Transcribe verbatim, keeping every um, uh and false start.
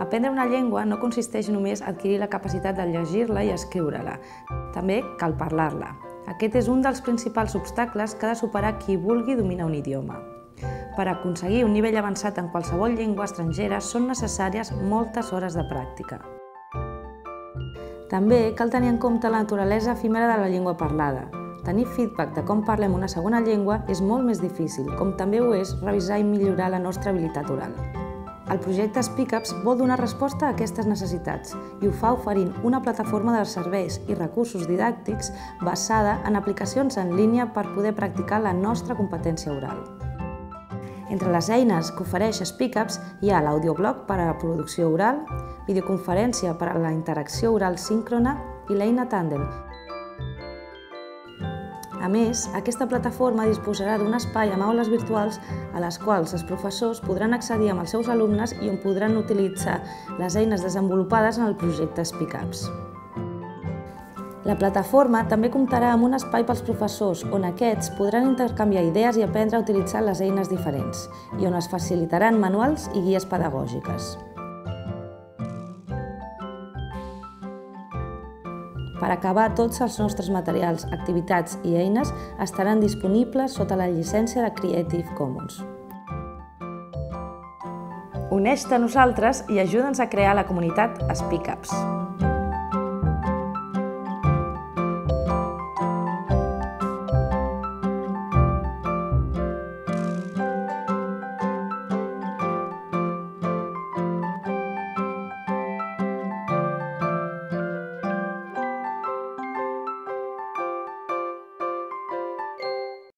Aprendre una llengua no consisteix només a adquirir la capacitat de llegir-la i escriure-la. També cal parlar-la. Aquest és un dels principals obstacles que ha de superar qui vulgui dominar un idioma. Per aconseguir un nivell avançat en qualsevol llengua estrangera són necessàries moltes hores de pràctica. També cal tenir en compte la naturalesa efímera de la llengua parlada. Tenir feedback de com parlem una segona llengua és molt més difícil, com també ho és revisar i millorar la nostra habilitat oral. El projecte SpeakUps vol donar resposta a aquestes necessitats i ho fa oferint una plataforma de serveis i recursos didàctics basada en aplicacions en línia per poder practicar la nostra competència oral. Entre les eines que ofereix SpeakUps hi ha l'audioblog per a la producció oral, videoconferència per a la interacció oral síncrona i l'eina Tandem. A més, aquesta plataforma disposarà d'un espai amb aules virtuals a les quals els professors podran accedir amb els seus alumnes i on podran utilitzar les eines desenvolupades en el projecte SpeakUps. La plataforma també comptarà amb un espai pels professors on aquests podran intercanviar idees i aprendre a utilitzar les eines diferents i on es facilitaran manuals i guies pedagògiques. Per acabar, tots els nostres materials, activitats i eines estaran disponibles sota la llicència de Creative Commons. Uneix-te a nosaltres i ajuda'ns a crear la comunitat SpeakUps.